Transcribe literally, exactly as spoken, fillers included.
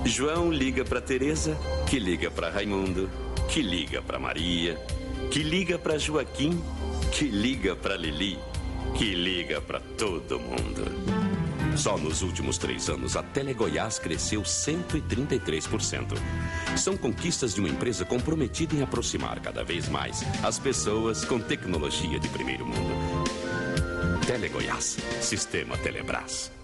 João liga pra Teresa, que liga pra Raimundo, que liga pra Maria, que liga pra Joaquim, que liga pra Lili, que liga pra todo mundo. Só nos últimos três anos, a Telegoiás cresceu cento e trinta e três por cento. São conquistas de uma empresa comprometida em aproximar cada vez mais as pessoas com tecnologia de primeiro mundo. Telegoiás, Sistema Telebrás.